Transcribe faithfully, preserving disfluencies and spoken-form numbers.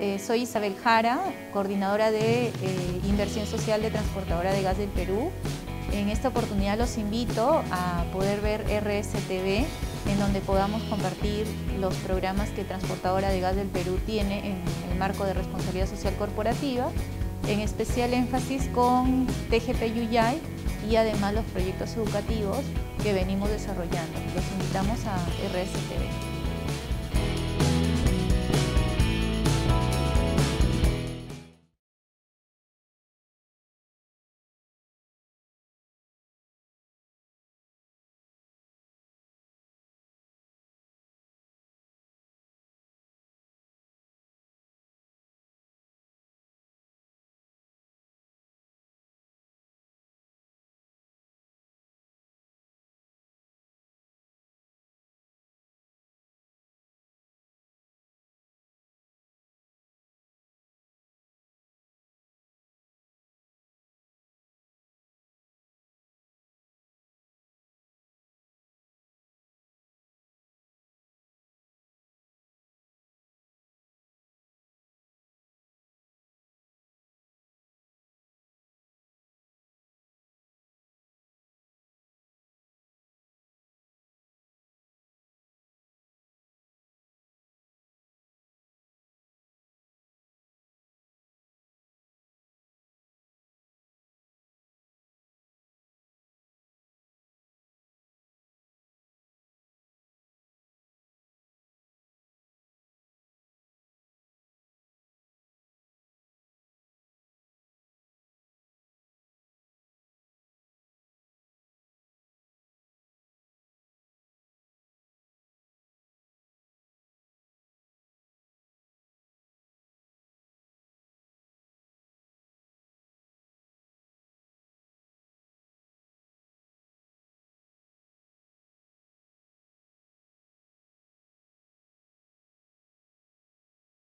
Eh, soy Isabel Jara, coordinadora de eh, Inversión Social de Transportadora de Gas del Perú. En esta oportunidad los invito a poder ver R S T V, en donde podamos compartir los programas que Transportadora de Gas del Perú tiene en el marco de responsabilidad social corporativa, en especial énfasis con T G P Yuyay y además los proyectos educativos que venimos desarrollando. Los invitamos a R S T V.